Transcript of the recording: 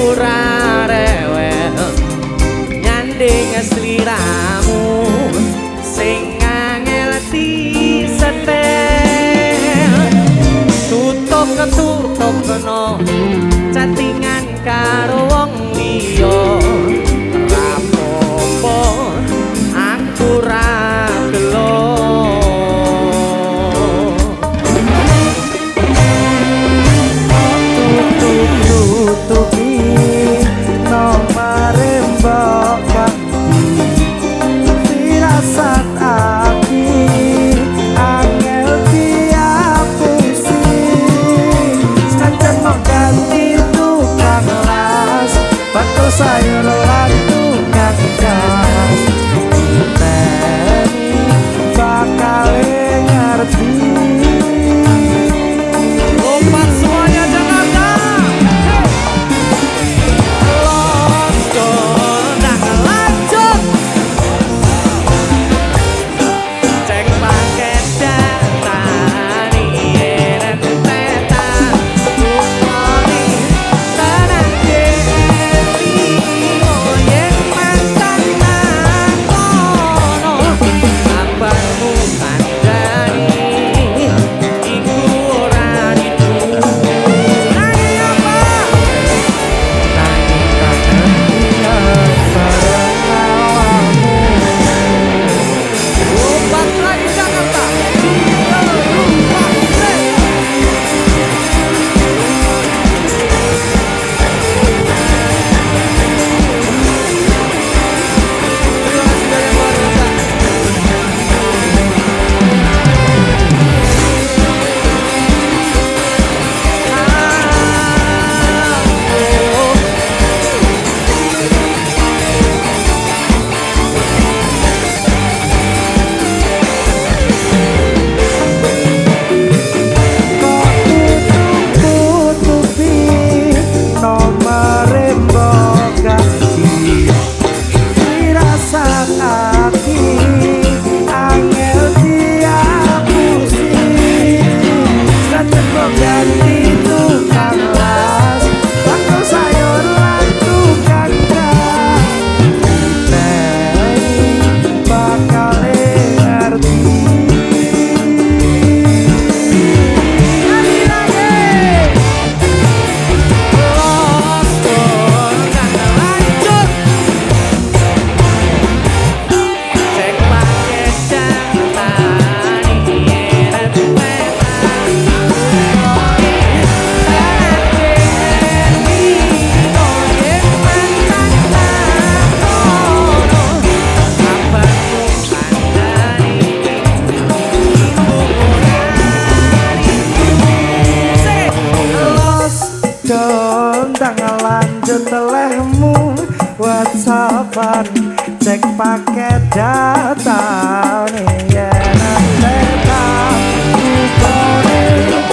ora rewel nyanding sliramu sing angel disetel tutup kena chattingan karo wong liya rapopo aku ra gelo tutupi nomare mbok kanthi firasat ati angel diapusi senajan mau ganti tukang las bakal sayur lan tukang gas teni bakal ngerti. lompat semuanya Jakarta lanjut telehmu WhatsAppan cek paket data nih ya nanti tak